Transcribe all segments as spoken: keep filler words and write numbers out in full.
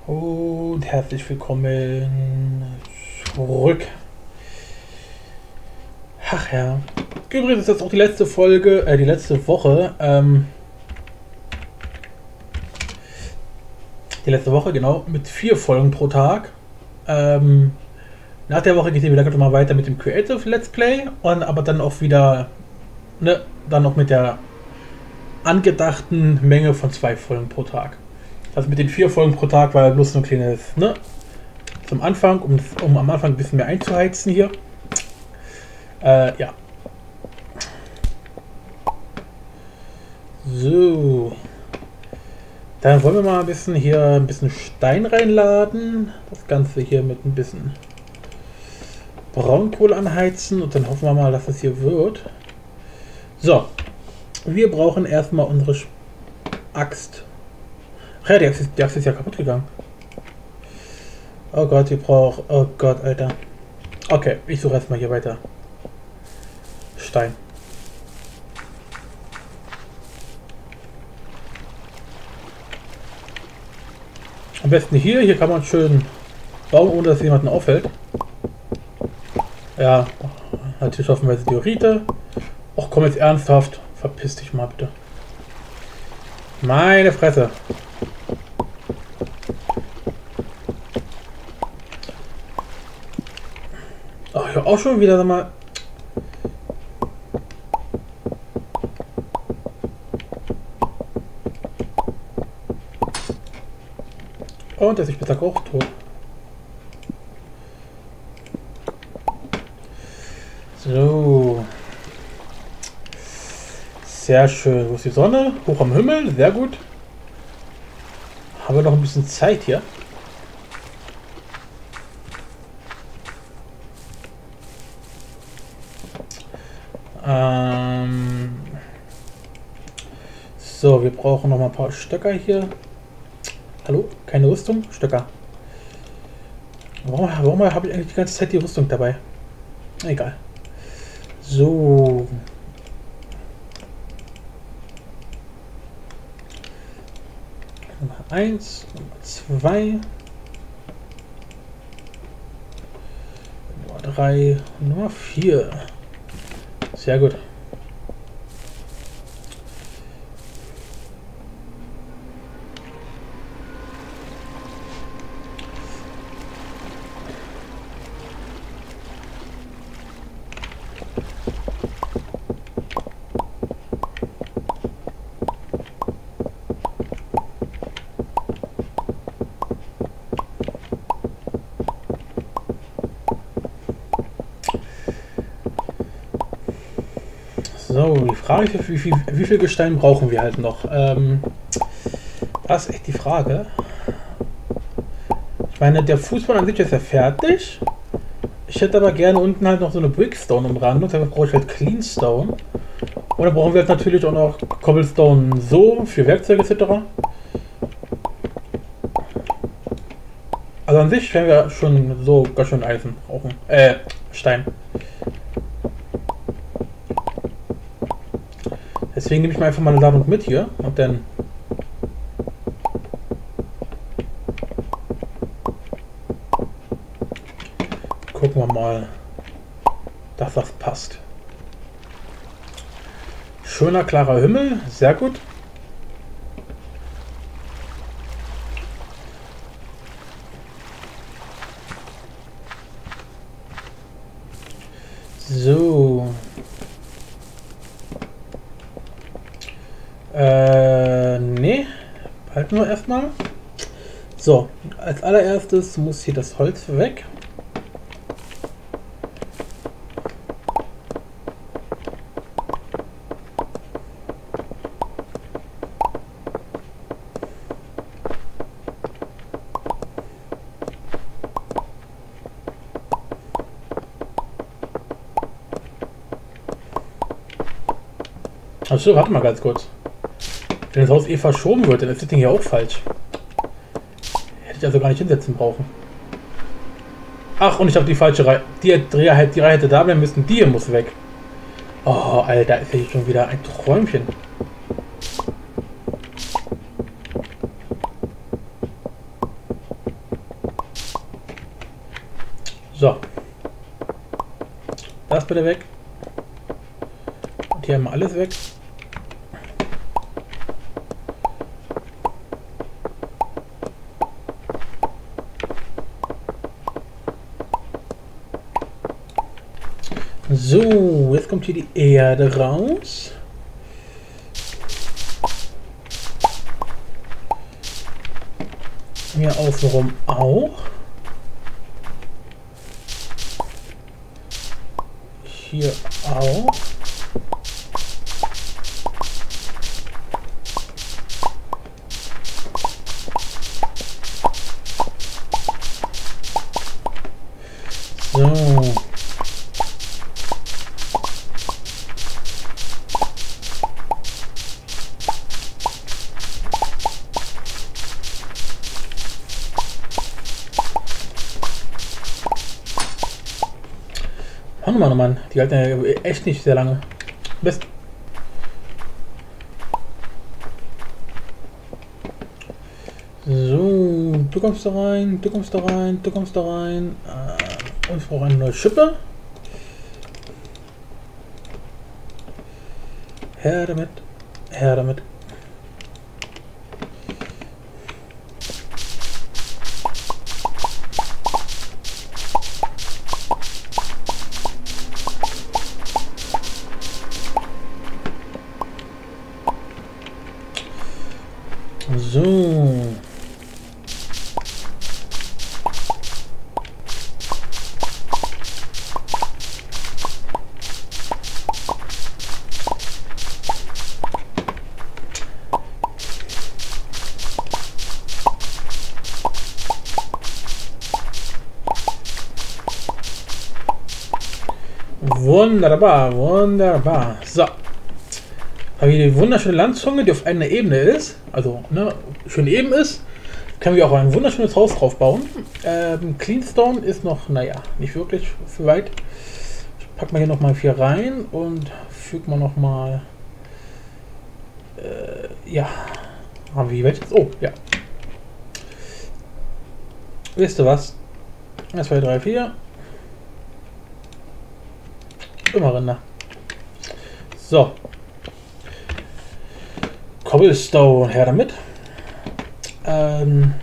Und herzlich willkommen zurück. Ach ja. Übrigens ist das auch die letzte Folge, äh, die letzte Woche. Ähm, die letzte Woche, genau, mit vier Folgen pro Tag. Ähm, nach der Woche geht es wieder mal weiter mit dem Creative Let's Play. Und aber dann auch wieder, ne, dann noch mit der angedachten Menge von zwei Folgen pro Tag. Also mit den vier Folgen pro Tag war bloß so ein kleines, ne? Zum Anfang, um, um am Anfang ein bisschen mehr einzuheizen hier. Äh, ja. So. Dann wollen wir mal ein bisschen hier ein bisschen Stein reinladen. Das Ganze hier mit ein bisschen Braunkohle anheizen und dann hoffen wir mal, dass es hier wird. So. Wir brauchen erstmal unsere Axt. Ach ja, die Axt, ist, die Axt ist ja kaputt gegangen. Oh Gott, ich brauche... Oh Gott, Alter. Okay, ich suche erstmal hier weiter. Stein. Am besten hier. Hier kann man schön bauen, ohne dass jemanden auffällt. Ja, natürlich hoffen wir Diorite. Och, komm jetzt ernsthaft. Verpiss dich mal bitte. Meine Fresse. Ach, ich hab auch schon wieder, sag mal. Und der ist besser auch tot. So. Sehr schön. Wo ist die Sonne? Hoch am Himmel. Sehr gut. Haben wir noch ein bisschen Zeit hier. Ähm so, wir brauchen noch mal ein paar Stöcker hier. Hallo? Keine Rüstung? Stöcker. Warum, warum habe ich eigentlich die ganze Zeit die Rüstung dabei? Egal. So. Nummer eins, Nummer zwei, Nummer drei, Nummer vier. Sehr gut. So, die Frage ist, wie viel, wie viel Gestein brauchen wir halt noch? Ähm, das ist echt die Frage. Ich meine, der Fußball an sich ist ja fertig. Ich hätte aber gerne unten halt noch so eine Brickstone umrandung. Dafür brauche ich halt Cleanstone. Und dann brauchen wir halt natürlich auch noch Cobblestone so für Werkzeuge et cetera. Also an sich können wir schon so ganz schön Eisen brauchen. Äh, Stein. Deswegen nehme ich mal einfach mal eine Ladung mit hier und dann gucken wir mal, dass das passt. Schöner, klarer Himmel, sehr gut. So. Äh, nee. Halten wir erstmal. So, als allererstes muss hier das Holz weg. Achso, warte mal ganz kurz. Wenn das Haus eh verschoben wird, dann ist das Ding hier auch falsch. Hätte ich also gar nicht hinsetzen brauchen. Ach, und ich habe die falsche Reihe. Die, die, die Reihe hätte da bleiben müssen. Die hier muss weg. Oh, Alter, ist ja hier schon wieder ein Träumchen. So. Das bitte weg. Und hier haben wir alles weg. So, jetzt kommt hier die Erde raus. Hier außenrum auch. Hier auch. So. Oh Mann, oh Mann, die halten ja echt nicht sehr lange. Best. So, du kommst da rein, du kommst da rein, du kommst da rein. Äh, und ich brauche eine neue Schippe. Her damit, her damit. So. Wunderbar, wunderbar. So. Habe hier die wunderschöne Landzunge, die auf einer Ebene ist, also ne, schön eben ist, können wir auch ein wunderschönes Haus drauf bauen. Ähm, Cleanstone ist noch, naja, nicht wirklich für weit. Ich packe mal hier nochmal vier rein und füge mal nochmal, äh, ja, haben wir hier welches? Oh, ja. Wisst ihr was? eins, zwei, drei, vier. Immer Rinder. So. Cobblestone, her damit. Ähm.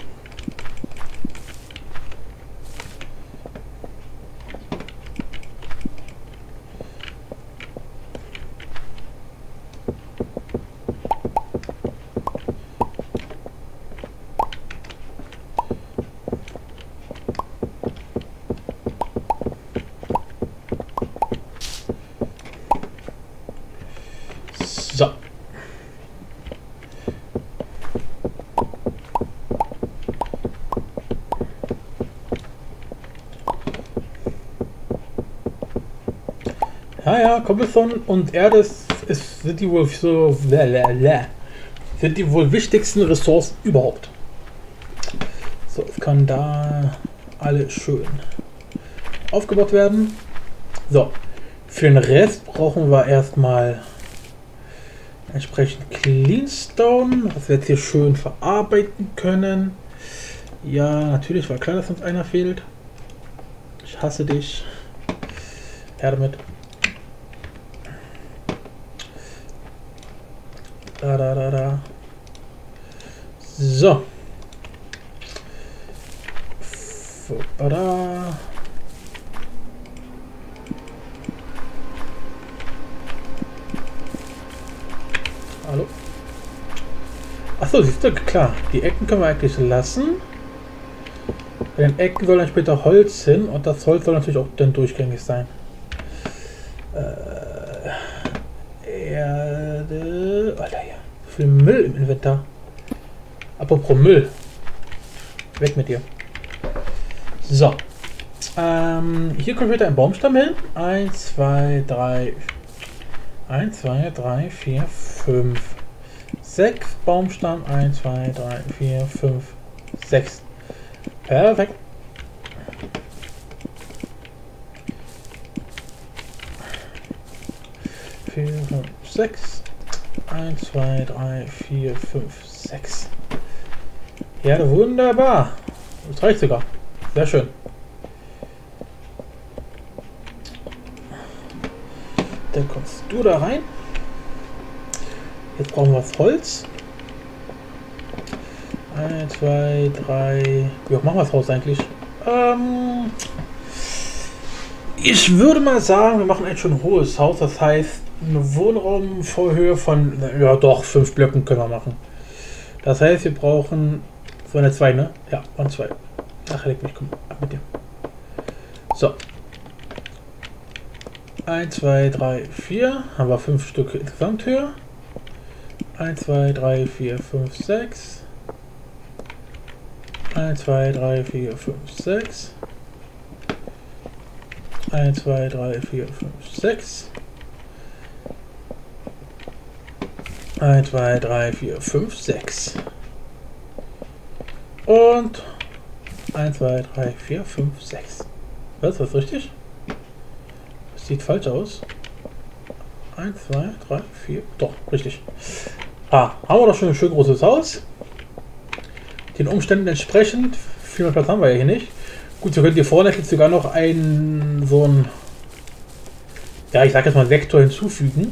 So. Ja, ja, Cobblestone und Erde ist, ist, sind die wohl so sind die wohl wichtigsten Ressourcen überhaupt. So, es kann da alles schön aufgebaut werden. So, für den Rest brauchen wir erstmal entsprechend Cleanstone, was wir jetzt hier schön verarbeiten können. Ja, natürlich, war klar, dass uns einer fehlt. Ich hasse dich. Her damit. Da, da, da, da. So. Da. Hallo? Achso, siehst du, klar. Die Ecken können wir eigentlich lassen. Bei den Ecken soll dann später Holz hin und das Holz soll natürlich auch dann durchgängig sein. Äh, Erde. Alter, ja. So viel Müll im Inventar. Apropos Müll. Weg mit dir. So. Ähm, hier kommt wieder ein Baumstamm hin. eins, zwei, drei. eins, zwei, drei, vier, fünf. sechs Baumstamm. eins, zwei, drei, vier, fünf, sechs. Perfekt. vier, fünf, sechs. eins, zwei, drei, vier, fünf, sechs. Ja, wunderbar. Das reicht sogar. Sehr schön. du da rein. Jetzt brauchen wir das Holz. eins, zwei, drei. Wie hoch machen wir das Haus eigentlich? Ähm, ich würde mal sagen, wir machen eigentlich schon ein hohes Haus. Das heißt, eine Wohnraumvorhöhe von, ja doch, fünf Blöcken können wir machen. Das heißt, wir brauchen so eine zwei, ne? Ja, und zwei. Ach, leg mich, komm, ab mit dir. So. eins, zwei, drei, vier. Haben wir fünf Stück insgesamt Höhe. eins, zwei, drei, vier, fünf, sechs. eins, zwei, drei, vier, fünf, sechs. eins, zwei, drei, vier, fünf, sechs. eins, zwei, drei, vier, fünf, sechs. Und eins, zwei, drei, vier, fünf, sechs. Was, ist das richtig? Das sieht falsch aus. eins, zwei, drei, vier. Doch, richtig. Ah, haben wir doch schon ein schön großes Haus. Den Umständen entsprechend. Viel mehr Platz haben wir ja hier nicht. Gut, wir können hier vorne jetzt sogar noch einen so ein, ja, ich sag jetzt mal Vektor hinzufügen.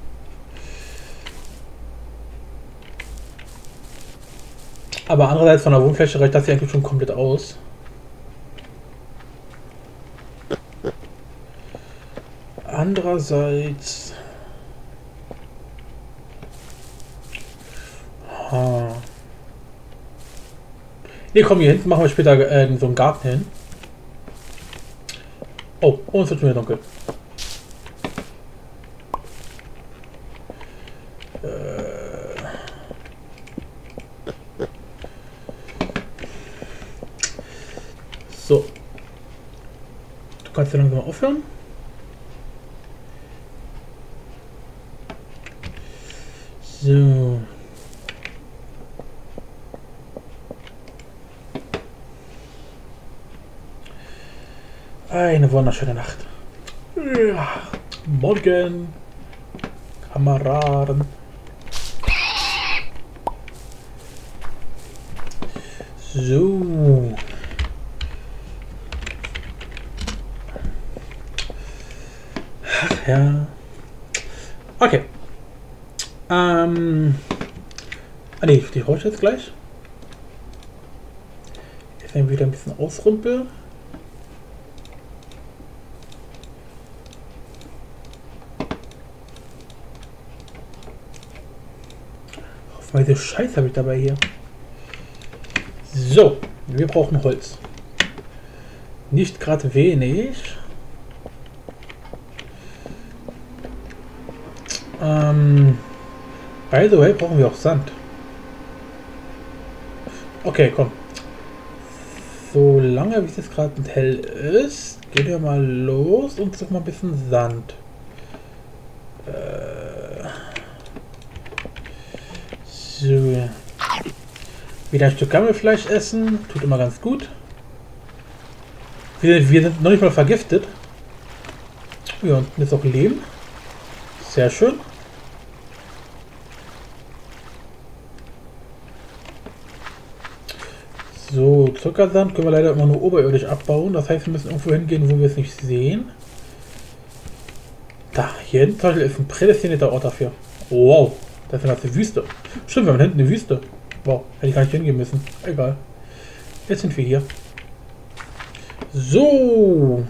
Aber andererseits von der Wohnfläche reicht das hier eigentlich schon komplett aus. Andererseits... Ah. Ne, komm, hier hinten machen wir später äh, so einen Garten hin. Oh, oh, es wird schon wieder dunkel. So. Du kannst ja langsam mal aufhören. So. Eine wunderschöne Nacht. Ja. Morgen, Kameraden. So. Ach ja. Okay. Ähm. Ah ne, die hole ich jetzt gleich. Jetzt werden wir wieder ein bisschen ausrumpeln. Welche Scheiße habe ich dabei hier? So, wir brauchen Holz. Nicht gerade wenig. Ähm, by the way, brauchen wir auch Sand. Okay, komm. Solange wie es jetzt gerade hell ist, gehen wir mal los und suchen mal ein bisschen Sand. Äh, so. Wieder ein Stück Gammelfleisch essen. Tut immer ganz gut. Wir, wir sind noch nicht mal vergiftet. Ja, und jetzt auch Lehm. Sehr schön. So, Zuckersand können wir leider immer nur oberirdisch abbauen. Das heißt, wir müssen irgendwo hingehen, wo wir es nicht sehen. Da, hier hinten zum Beispiel ist ein prädestinierter Ort dafür. Wow, das ist eine Wüste. Stimmt, wir haben hinten eine Wüste. Wow, hätte ich gar nicht hingehen müssen. Egal. Jetzt sind wir hier. So.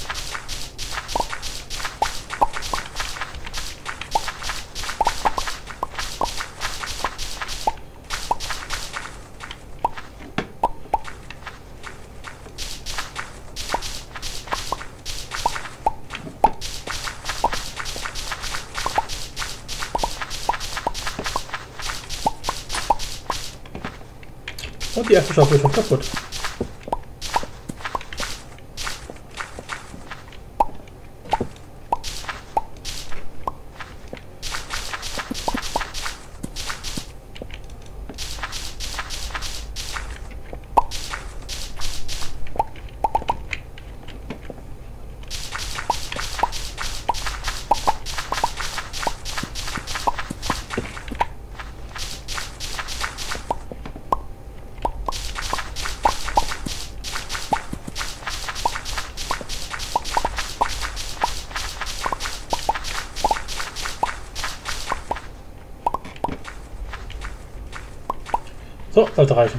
Und die erste Schaufel ist schon kaputt. So, sollte reichen.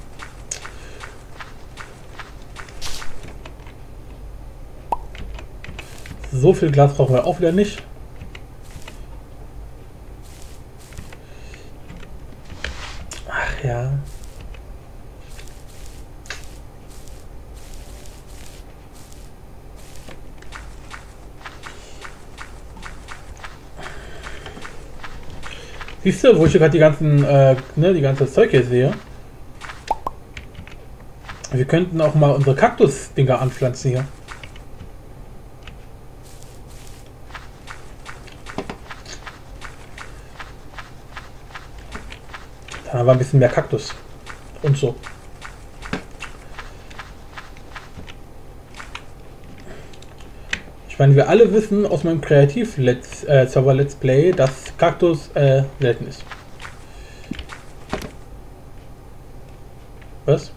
So viel Glas brauchen wir auch wieder nicht. Ach ja. Siehst du, wo ich hier gerade die ganzen, äh, ne, die ganze Zeug hier sehe? Wir könnten auch mal unsere Kaktus-Dinger anpflanzen hier. Dann haben wir ein bisschen mehr Kaktus. Und so. Ich meine, wir alle wissen aus meinem Kreativ-Server Let's Play, dass Kaktus äh, selten ist. Was?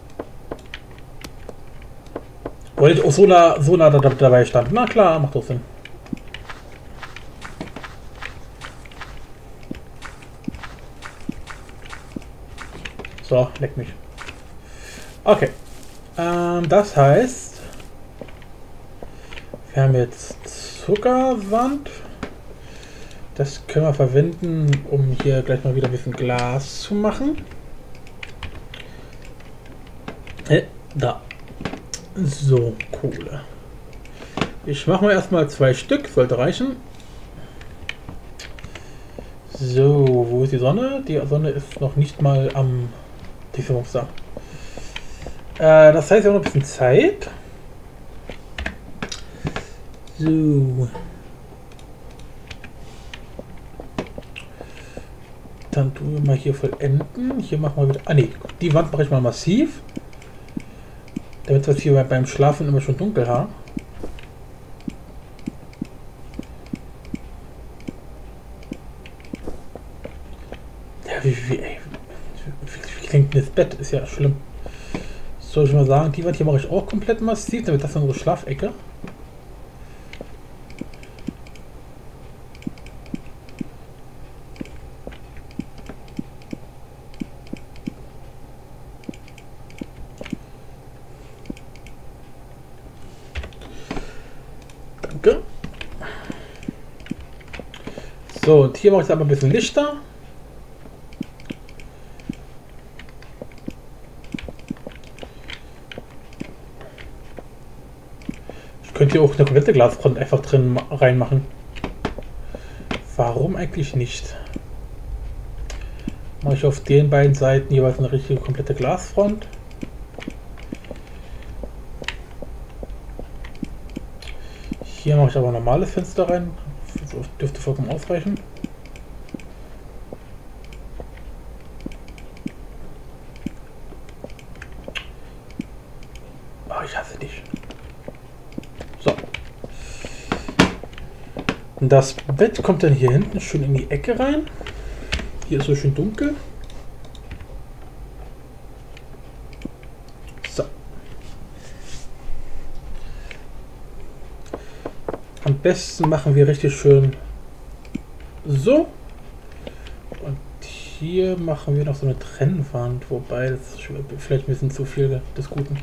Weil ich auch so nah, so nah dabei stand. Na klar, macht doch Sinn. So, leck mich. Okay. Ähm, das heißt, wir haben jetzt Zuckerwand. Das können wir verwenden, um hier gleich mal wieder ein bisschen Glas zu machen. Äh, da. So, Kohle. Ich mache mal erstmal zwei Stück, sollte reichen. So, wo ist die Sonne? Die Sonne ist noch nicht mal am Differenzstar. Äh, das heißt, wir haben noch ein bisschen Zeit. So. Dann tun wir mal hier vollenden. Hier machen wir wieder. Ah ne, die Wand mache ich mal massiv. Damit wir es hier beim Schlafen immer schon dunkel haben. Ja, wie, wie, ey, wie, wie klingt denn das Bett? Ist ja schlimm. Soll ich mal sagen, die Wand hier mache ich auch komplett massiv, damit das unsere Schlafecke. Danke. So, und hier mache ich es aber ein bisschen lichter. Ich könnte hier auch eine komplette Glasfront einfach drin reinmachen. Warum eigentlich nicht? Mache ich auf den beiden Seiten jeweils eine richtige komplette Glasfront. Hier mache ich aber ein normales Fenster rein. Das dürfte vollkommen ausreichen. Oh, ich hasse dich. So. Und das Bett kommt dann hier hinten schön in die Ecke rein. Hier ist so schön dunkel. So. Am besten machen wir richtig schön so. Und hier machen wir noch so eine Trennwand, wobei das ist vielleicht ein bisschen zu viel des Guten.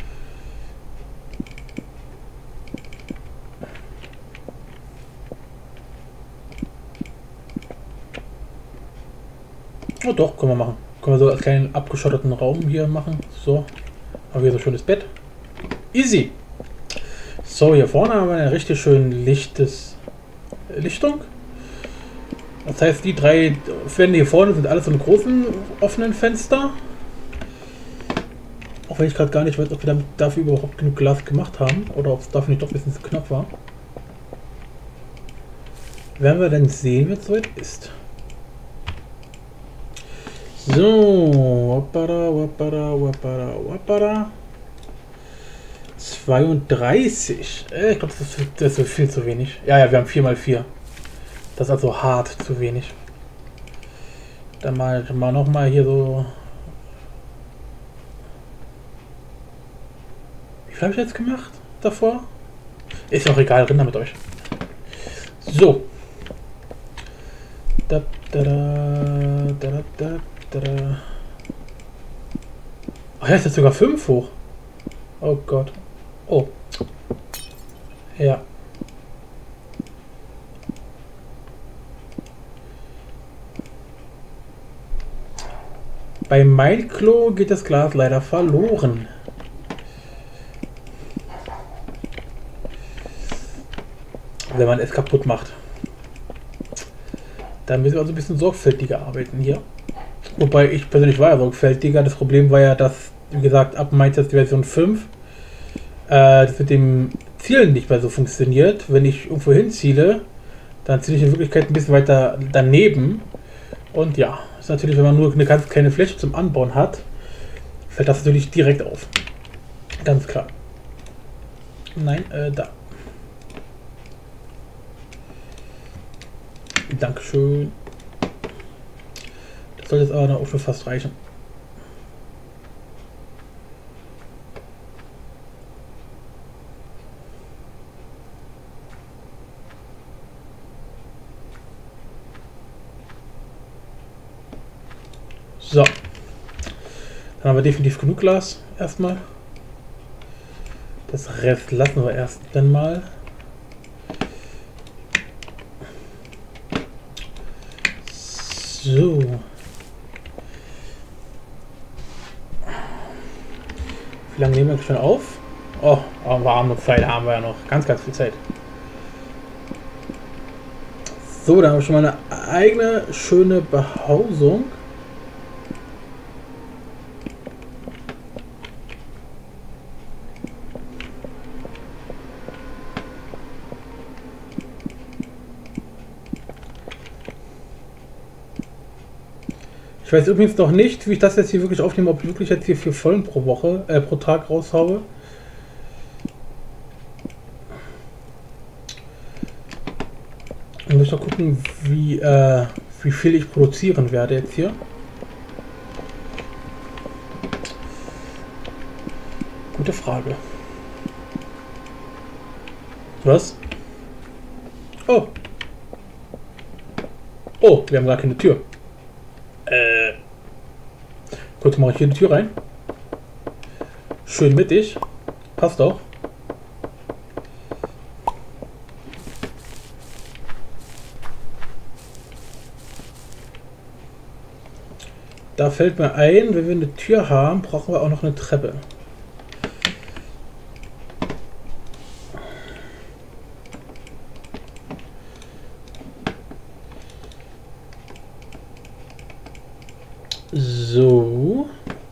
Oh doch, können wir machen. Können wir so als kleinen abgeschotteten Raum hier machen. So. Haben wir so ein schönes Bett. Easy. So, hier vorne haben wir eine richtig schön lichtes Lichtung. Das heißt, die drei Wände hier vorne sind alles so eine großen offenen Fenster. Auch wenn ich gerade gar nicht weiß, ob wir damit dafür überhaupt genug Glas gemacht haben oder ob es dafür nicht doch ein bisschen zu knapp war. Werden wir denn sehen, wenn es soweit ist. So, wapara, wapara, wapara, wapara. zweiunddreißig. Äh, ich glaube, das, das ist viel zu wenig. Ja, ja, wir haben vier mal vier. Das ist also hart zu wenig. Dann mal, mal noch mal hier so. Wie viel habe ich jetzt gemacht davor? Ist auch egal, Rinder mit euch. So. Da, da, da, da, da, da, da. Ach ja, ist jetzt sogar fünf hoch. Oh Gott. Oh. Ja. Bei mein Klo geht das Glas leider verloren. Wenn man es kaputt macht. Da müssen wir also ein bisschen sorgfältiger arbeiten hier. Wobei ich persönlich war ja sorgfältiger. Das Problem war ja, dass, wie gesagt, ab Mai Test Version fünf äh, das mit dem Zielen nicht mehr so funktioniert. Wenn ich irgendwo hinziele, dann ziele ich in Wirklichkeit ein bisschen weiter daneben. Und ja, ist natürlich, wenn man nur eine ganz kleine Fläche zum Anbauen hat, fällt das natürlich direkt auf. Ganz klar. Nein, äh, da. Dankeschön. Das soll jetzt aber dann auch schon fast reichen. So. Dann haben wir definitiv genug Glas erstmal. Das Rest lassen wir erst dann mal. So. Wie lange nehmen wir schon auf? Oh, warme Zeit haben wir ja noch. Ganz, ganz viel Zeit. So, dann haben wir schon mal eine eigene schöne Behausung. Ich weiß übrigens noch nicht, wie ich das jetzt hier wirklich aufnehme, ob ich wirklich jetzt hier vier Folgen pro Woche, äh, pro Tag raushaue. Ich muss mal gucken, wie, äh, wie viel ich produzieren werde jetzt hier. Gute Frage. Was? Oh. Oh, wir haben gar keine Tür. Äh. Kurz mache ich hier die Tür rein. Schön mittig. Passt auch. Da fällt mir ein, wenn wir eine Tür haben, brauchen wir auch noch eine Treppe. So.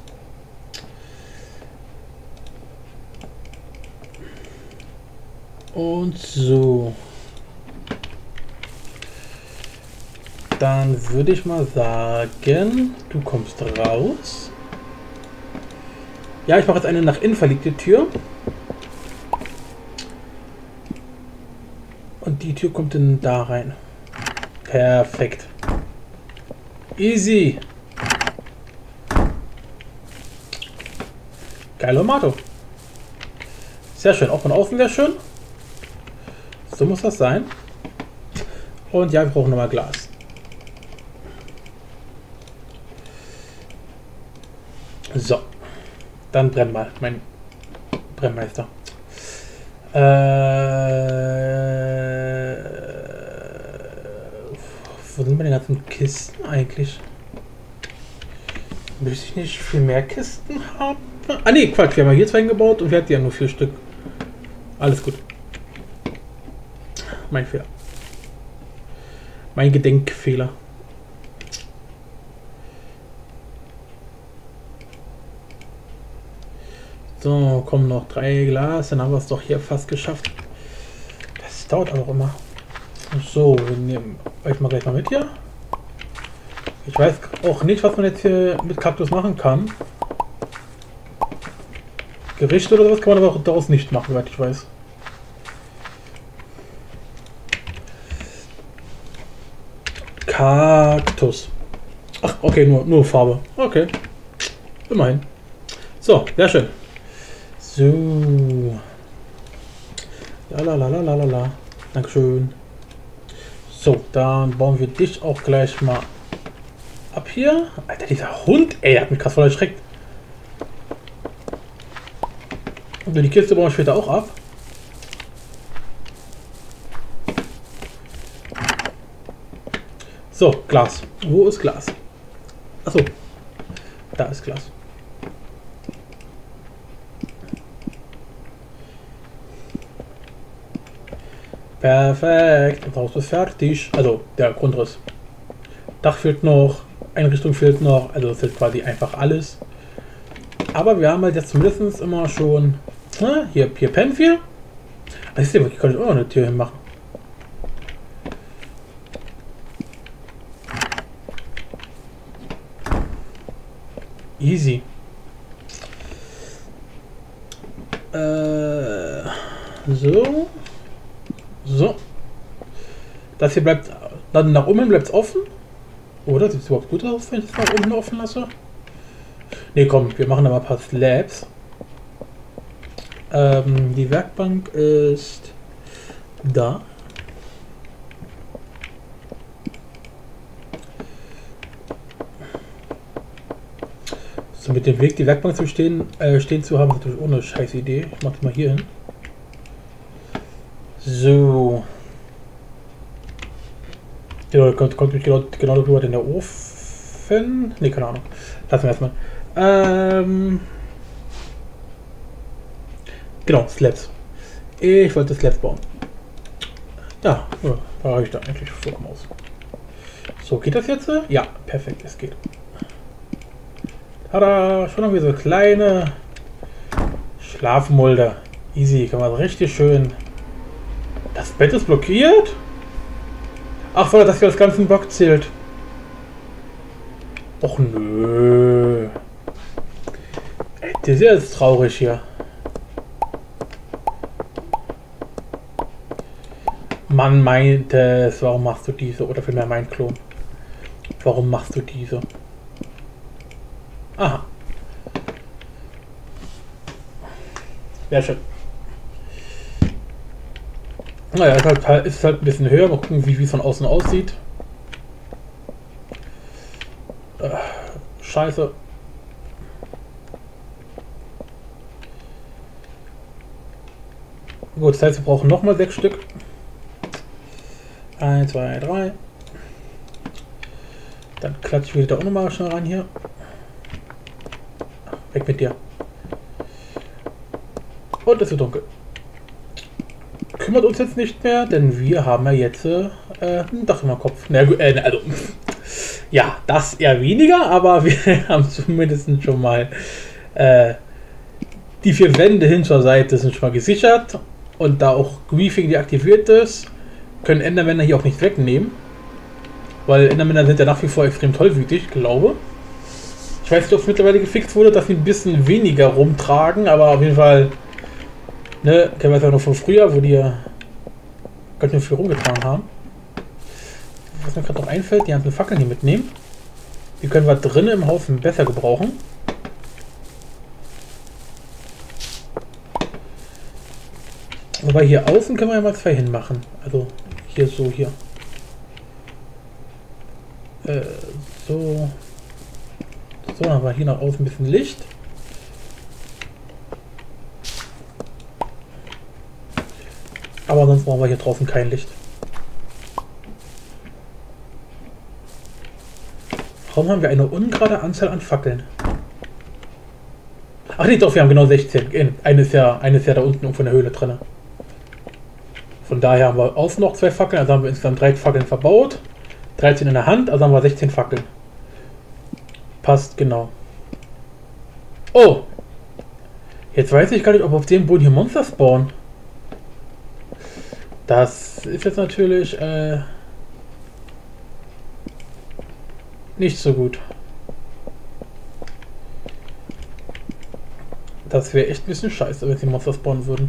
Und so. Dann würde ich mal sagen, du kommst raus. Ja, ich mache jetzt eine nach innen verlegte Tür. Und die Tür kommt dann da rein. Perfekt. Easy. Geiler Mato. Sehr schön. Auch von außen sehr schön. So muss das sein. Und ja, wir brauchen nochmal Glas. So. Dann brenn mal, mein Brennmeister. Äh, wo sind meine ganzen Kisten eigentlich? Müsste ich nicht viel mehr Kisten haben? Ah ne, Quatsch, wir haben hier zwei eingebaut und wir hatten ja nur vier Stück. Alles gut. Mein Fehler. Mein Gedenkfehler. So, kommen noch drei Glas, dann haben wir es doch hier fast geschafft. Das dauert aber auch immer. So, wir nehmen euch mal gleich mal mit hier. Ich weiß auch nicht, was man jetzt hier mit Kaktus machen kann. Gerichte oder was kann man aber auch daraus nicht machen, soweit ich weiß. Kaktus. Ach, okay, nur, nur Farbe. Okay. Immerhin. So, sehr schön. So. Lalalala. Dankeschön. So, dann bauen wir dich auch gleich mal ab hier. Alter, dieser Hund, ey, hat mich krass voll erschreckt. Und die Kiste bauen wir später auch ab. So, Glas. Wo ist Glas? Achso, da ist Glas. Perfekt. Das Haus ist fertig. Also der Grundriss. Dach fehlt noch, Einrichtung fehlt noch, also es fehlt quasi einfach alles. Aber wir haben halt jetzt zumindest immer schon. Na, hier, hier pennen wir. Was ist denn? Ich kann ich auch noch eine Tür hinmachen. Easy. Äh, so. So. Das hier bleibt. Dann nach oben bleibt es offen. Oder? Sieht es überhaupt gut aus, wenn ich es nach oben offen lasse? Ne, komm, wir machen da mal ein paar Slabs. Ähm, die Werkbank ist da. So, mit dem Weg die Werkbank zu stehen, äh, stehen zu haben, ist natürlich ohne scheiß Idee. Ich mach die mal hier hin. So. Genau, kommt, kommt genau, genau darüber in der Ofen. Ne, keine Ahnung. Lassen wir erstmal. Ähm. Genau, Slabs. Ich wollte Slabs bauen. Ja, ja da habe ich da eigentlich vollkommen aus. So, geht das jetzt? Ja, perfekt, es geht. Tada, schon noch wieder so kleine Schlafmulde. Easy, kann man richtig schön. Das Bett ist blockiert? Ach, weil das hier als ganzen Block zählt. Och nö. Ey, das ist jetzt traurig hier. Man meinte es, warum machst du diese? Oder vielmehr mein Klon. Warum machst du diese? Aha. Sehr schön. Naja, ist halt, ist halt ein bisschen höher. Mal gucken, wie es von außen aussieht. Äh, scheiße. Gut, das heißt, wir brauchen nochmal sechs Stück. Eins, zwei, drei. Dann klatsche ich wieder auch nochmal schnell rein hier. Weg mit dir. Und es wird dunkel. Kümmert uns jetzt nicht mehr, denn wir haben ja jetzt äh, ein Dach über dem Kopf. Na gut, äh, also, ja, das eher weniger, aber wir haben zumindest schon mal äh, die vier Wände hin zur Seite sind schon mal gesichert. Und da auch Griefing deaktiviert ist, können Endermänner hier auch nichts wegnehmen. Weil Endermänner sind ja nach wie vor extrem tollwütig, glaube. Ich weiß nicht, ob es mittlerweile gefixt wurde, dass sie ein bisschen weniger rumtragen, aber auf jeden Fall, ne, kennen wir es ja noch von früher, wo die ja ganz schön viel rumgetragen haben. Was mir gerade noch einfällt, die ganzen Fackeln hier mitnehmen. Die können wir drinnen im Haus besser gebrauchen. Wobei hier außen können wir ja mal zwei hinmachen. Also hier so, hier. Äh, so. So, dann haben wir hier nach außen ein bisschen Licht. Aber sonst brauchen wir hier draußen kein Licht. Warum haben wir eine ungerade Anzahl an Fackeln? Ach nee, doch, wir haben genau sechzehn. Eine ist ja, eine ist ja da unten irgendwo in der Höhle drin. Von daher haben wir außen noch zwei Fackeln, also haben wir insgesamt drei Fackeln verbaut. dreizehn in der Hand, also haben wir sechzehn Fackeln. Passt genau. Oh! Jetzt weiß ich gar nicht, ob auf dem Boden hier Monster spawnen. Das ist jetzt natürlich äh, nicht so gut. Das wäre echt ein bisschen scheiße, wenn sie Monster spawnen würden.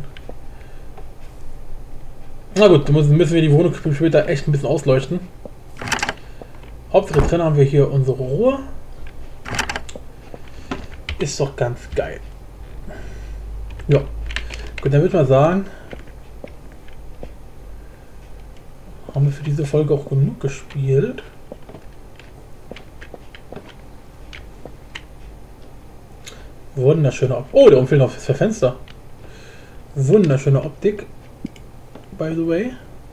Na gut, dann müssen wir die Wohnung später echt ein bisschen ausleuchten. Hauptsache drin haben wir hier unsere Ruhe. Ist doch ganz geil. Ja. Gut, dann würde ich mal sagen, haben wir für diese Folge auch genug gespielt. Wurden das schöne. Oh, da oben fehlt noch das Fenster. Wunderschöne Optik, by the way.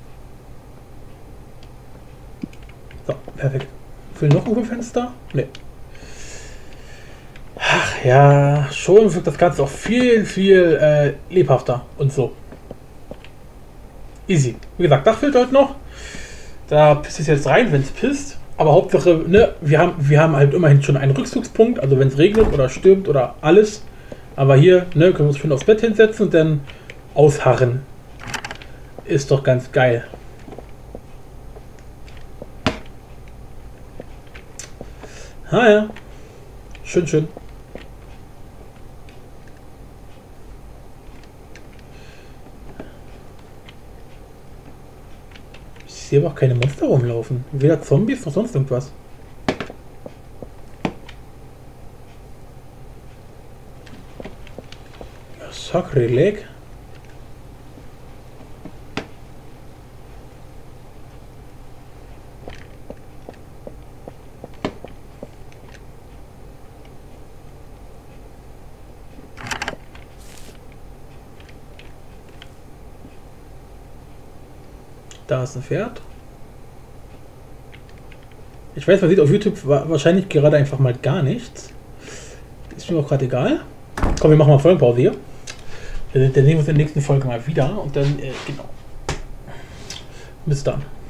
So, perfekt. Fehlen noch irgendwo Fenster? Ne. Ach ja, schon wirkt das Ganze auch viel, viel äh, lebhafter und so. Easy. Wie gesagt, Dach fehlt heute noch. Da pisst es jetzt rein, wenn es pisst. Aber Hauptsache, ne, wir haben, wir haben halt immerhin schon einen Rückzugspunkt. Also wenn es regnet oder stürmt oder alles. Aber hier, ne, können wir uns schön aufs Bett hinsetzen und dann ausharren. Ist doch ganz geil. Ah ja. Schön, schön. Ich sehe aber auch keine Monster rumlaufen. Weder Zombies noch sonst irgendwas. Ja, Sacrilege. Da ist ein Pferd. Ich weiß, man sieht auf YouTube wahrscheinlich gerade einfach mal gar nichts. Ist mir auch gerade egal. Komm, wir machen mal Folgenpause hier. Dann sehen wir uns in der nächsten Folge mal wieder und dann, äh, genau. Bis dann.